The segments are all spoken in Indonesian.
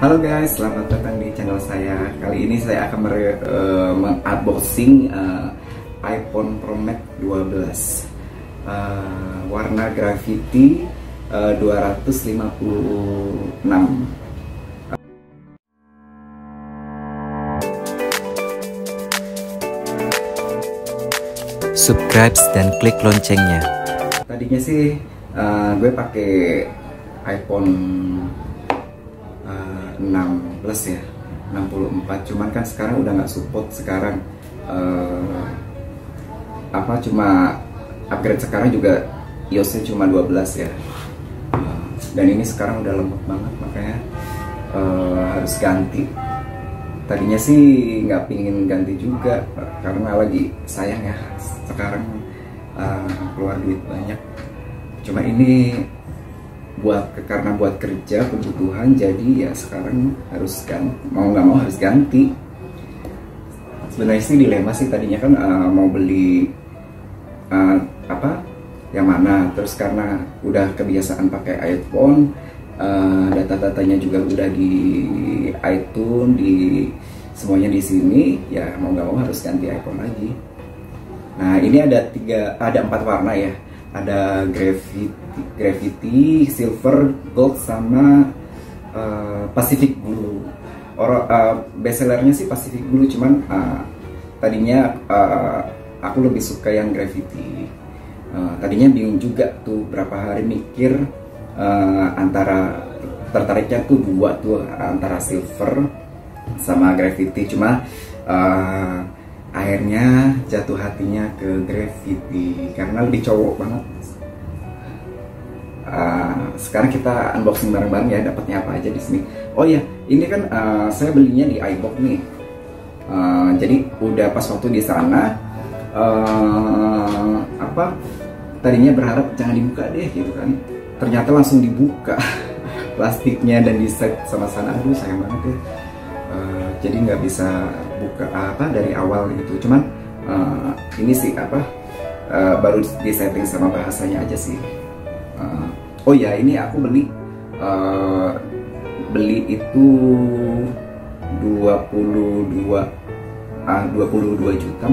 Halo guys, selamat datang di channel saya. Kali ini saya akan mengunboxing iPhone Pro Max 12 warna Graffiti 256. Subscribe dan klik loncengnya. Tadinya sih gue pakai iPhone 16 ya, 64. Cuman kan sekarang udah nggak support. Sekarang cuma upgrade sekarang juga iOS-nya cuma 12 ya. Dan ini sekarang udah lemot banget, makanya harus ganti. Tadinya sih nggak pingin ganti juga karena lagi sayang ya, sekarang keluar duit banyak. Cuma ini karena buat kerja kebutuhan, jadi ya sekarang harus mau nggak mau harus ganti. Sebenarnya sih dilema sih, tadinya kan mau beli yang mana, terus karena udah kebiasaan pakai iPhone, data-datanya juga udah di iTunes, semuanya di sini, ya mau nggak mau harus ganti iPhone lagi. Nah, ini ada 4 warna ya. Ada Graffiti, Silver, Gold, sama Pacific Blue. Bestsellernya sih Pacific Blue, cuman tadinya aku lebih suka yang Graffiti. Tadinya bingung juga tuh, berapa hari mikir antara tertariknya tuh dua tuh, antara Silver sama Graffiti. Cuma akhirnya jatuh hatinya ke Graffiti karena lebih cowok banget. Sekarang kita unboxing bareng-bareng ya, dapatnya apa aja di sini. Oh ya, ini kan saya belinya di iBox nih. Jadi udah pas waktu di sana, tadinya berharap jangan dibuka deh gitu kan. Ternyata langsung dibuka plastiknya dan di set sama sana. Aduh, sayang banget ya. Jadi nggak bisa buka dari awal gitu. Cuman ini sih baru disetting sama bahasanya aja sih. Oh ya, ini aku beli itu 22 juta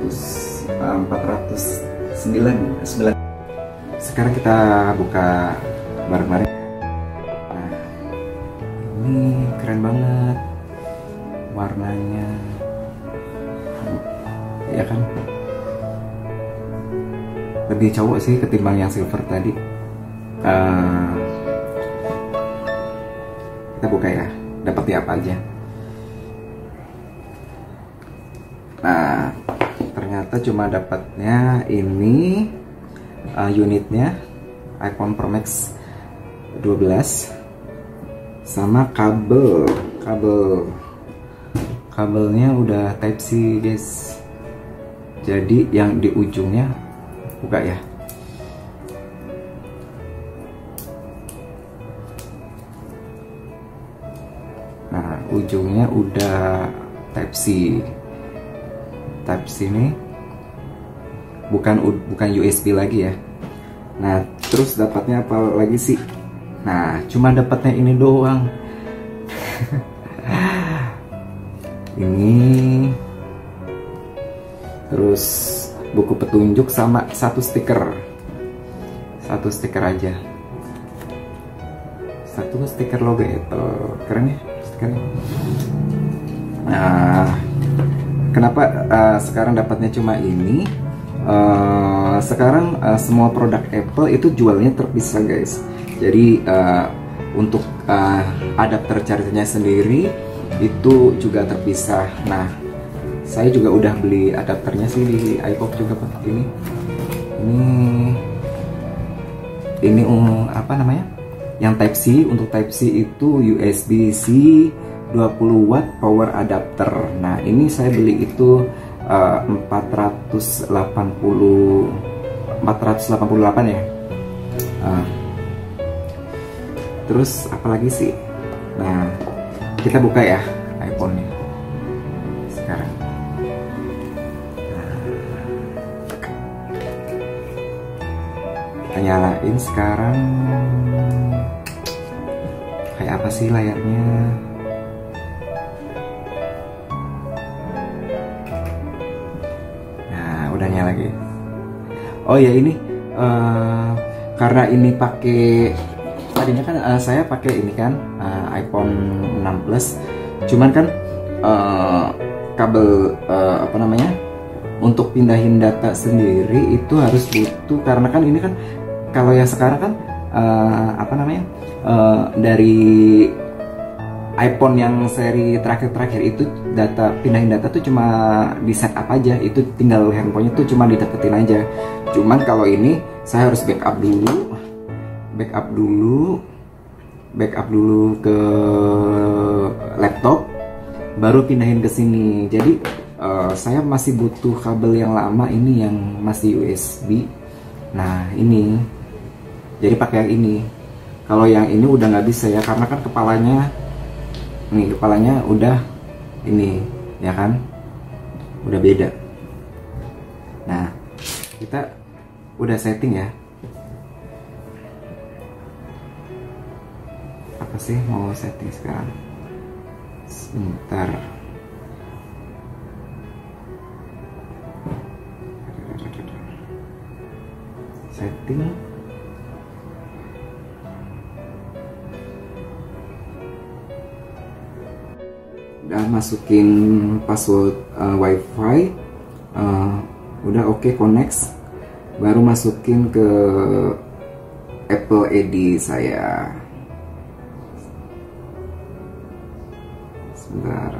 409. Sekarang kita buka bareng-bareng. Nah, ini keren banget warnanya, ya kan? Lebih cowok sih ketimbang yang silver tadi. Kita buka ya, dapatnya apa aja. Nah, ternyata cuma dapatnya ini unitnya iPhone Pro Max 12 sama kabelnya udah Type C guys. Jadi yang di ujungnya, buka ya. Nah, ujungnya udah Type C ini bukan USB lagi ya. Nah, terus dapatnya apa lagi sih? Nah, cuma dapatnya ini doang. Ini terus buku petunjuk sama satu stiker aja, satu stiker logo Apple. Keren ya stikernya. Nah, kenapa sekarang dapatnya cuma ini? Sekarang semua produk Apple itu jualnya terpisah guys. Jadi untuk adapter chargernya sendiri itu juga terpisah. Nah, saya juga udah beli adapternya sih di iBox juga Pak. Ini apa namanya? Yang Type C. Untuk Type C itu USB-C 20 watt power adapter. Nah, ini saya beli itu 488 ya. Terus apalagi sih? Nah, kita buka ya iPhone-nya sekarang. Kita nyalain sekarang. Kayak apa sih layarnya? Oh ya ini karena ini pakai tadinya kan saya pakai ini kan iPhone 6 Plus, cuman kan kabel apa namanya untuk pindahin data sendiri itu harus butuh, karena kan ini kan kalau yang sekarang kan apa namanya dari iPhone yang seri terakhir itu pindahin data tuh cuma di setup aja, itu tinggal handphonenya tuh cuma dideketin aja. Cuman kalau ini saya harus backup dulu ke laptop, baru pindahin ke sini. Jadi saya masih butuh kabel yang lama ini yang masih USB. Nah ini, jadi pakai yang ini. Kalau yang ini udah nggak bisa ya, karena kan kepalanya udah ini ya kan, udah beda. Nah kita udah setting ya. Apa sih mau setting sekarang? Sebentar. Setting. Udah masukin password WiFi, udah oke, connect. Baru masukin ke Apple ID saya. Sebentar.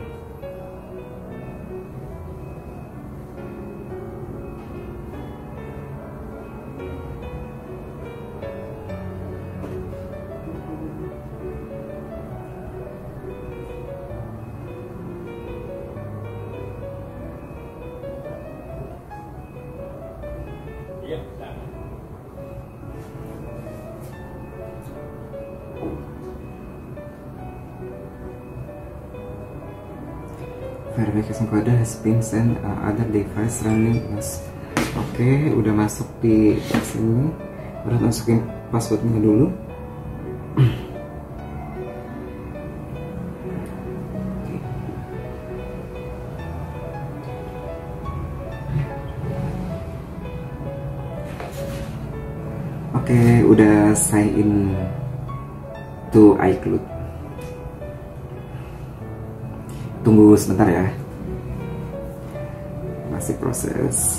Verification code has been sent other device running. Oke, udah masuk di sini. Udah masukin passwordnya dulu. Oke, udah sign in to iCloud. Tunggu sebentar ya, masih proses.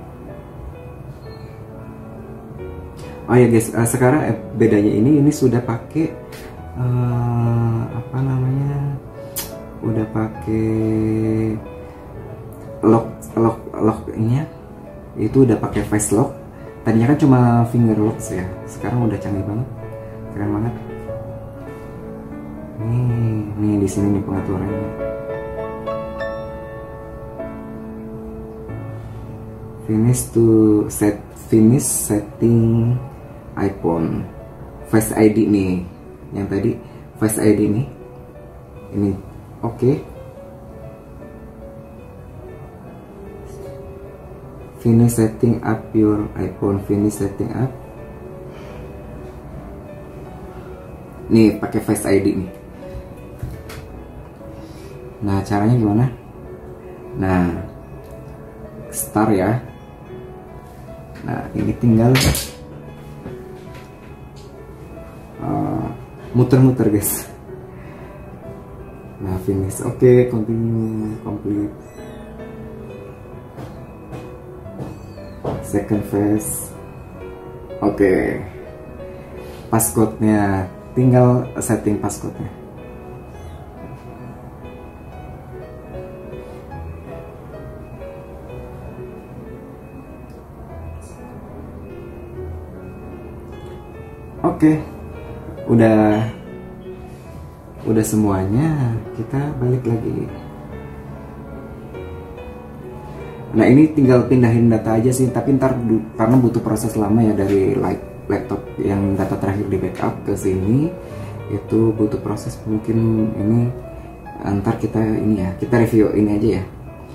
Oh ya guys, sekarang bedanya ini sudah pakai apa namanya, udah pakai locknya, itu udah pakai face lock. Tadinya kan cuma finger lock ya, sekarang udah canggih banget, keren banget. Nih di sini nih pengaturannya. Finish setting iPhone Face ID nih, yang tadi Face ID nih, ini oke. Finish setting up your iPhone, finish setting up. Nih pakai Face ID nih. Nah caranya gimana? Nah start ya. Nah ini tinggal muter-muter guys. Nah finish, oke, continue, complete. Second phase, oke. Passcode-nya, tinggal setting passcode-nya. Oke, udah semuanya, kita balik lagi. Nah ini tinggal pindahin data aja sih, tapi ntar karena butuh proses lama ya dari laptop yang data terakhir di backup ke sini, itu butuh proses. Mungkin ini ntar kita ini ya, kita review ini aja ya.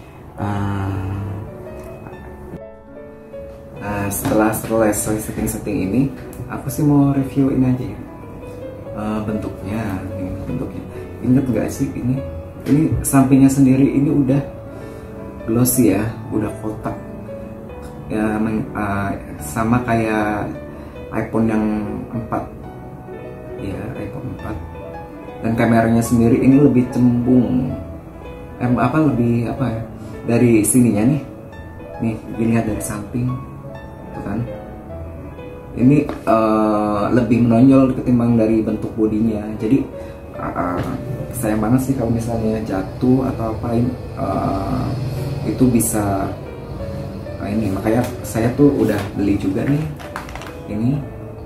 Setelah selesai setting-setting ini, aku sih mau review ini aja ya. Bentuknya, inget nggak sih ini sampingnya sendiri ini udah glossy ya, udah kotak. ya, sama kayak iPhone yang 4 ya, iPhone 4. Dan kameranya sendiri ini lebih cembung, lebih apa ya, dari sininya nih dilihat dari samping tuh kan, ini lebih menonjol ketimbang dari bentuk bodinya. Jadi sayang banget sih kalau misalnya jatuh atau apain, itu bisa ini. Makanya saya tuh udah beli juga nih ini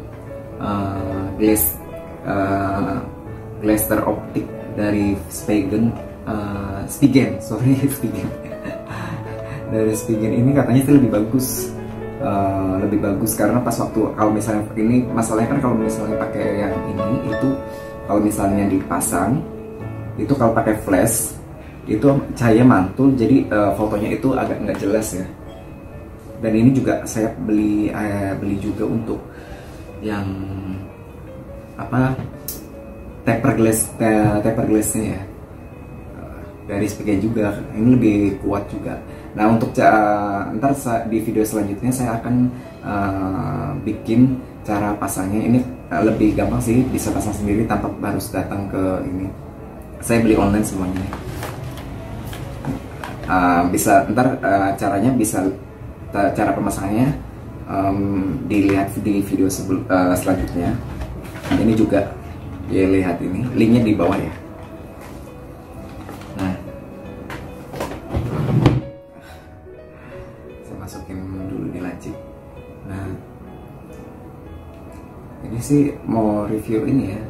Glaster optik dari Spigen. Dari Spigen ini katanya sih lebih bagus karena pas waktu, kalau misalnya ini masalahnya kan kalau misalnya pakai yang ini, itu kalau misalnya dipasang itu, kalau pakai flash itu cahaya mantul, jadi fotonya itu agak nggak jelas ya. Dan ini juga saya beli juga untuk yang taper glassnya ya, dari Spigen juga. Ini lebih kuat juga. Nah, untuk ntar di video selanjutnya saya akan bikin cara pasangnya. Ini lebih gampang sih, bisa pasang sendiri tanpa harus datang ke ini. Saya beli online semuanya. Bisa ntar caranya, cara pemasangannya dilihat di video selanjutnya. Ini juga ya, lihat ini linknya di bawah ya. Nah, saya masukin dulu di lancip. Nah, ini sih mau review ini ya,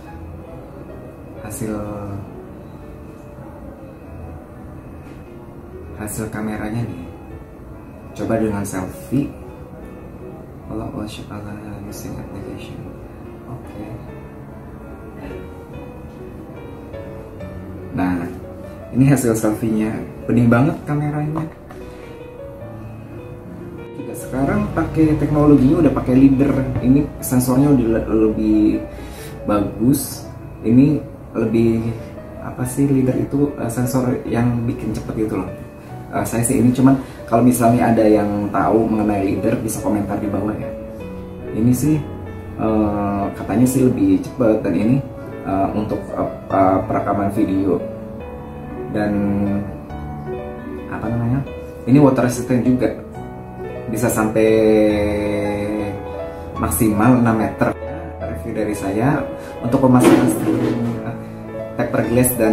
hasil kameranya nih. Coba dengan selfie. Allah using application. Oke. Nah, ini hasil selfie-nya. Bening banget kameranya. Juga sekarang pakai teknologinya, udah pakai LiDAR. Ini sensornya udah lebih bagus. Ini lebih apa sih, LiDAR itu sensor yang bikin cepet gitu loh. Saya sih ini, cuman kalau misalnya ada yang tahu mengenai LiDAR bisa komentar di bawah ya. Ini sih katanya sih lebih cepat, dan ini untuk perekaman video. Dan ini water resistant juga, bisa sampai maksimal 6 meter. Review dari saya untuk pemasangan taper glass dan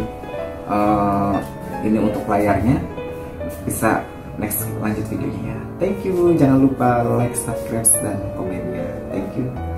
ini untuk layarnya. Bisa next lanjut videonya. Thank you, jangan lupa like, subscribe, dan komennya. Thank you.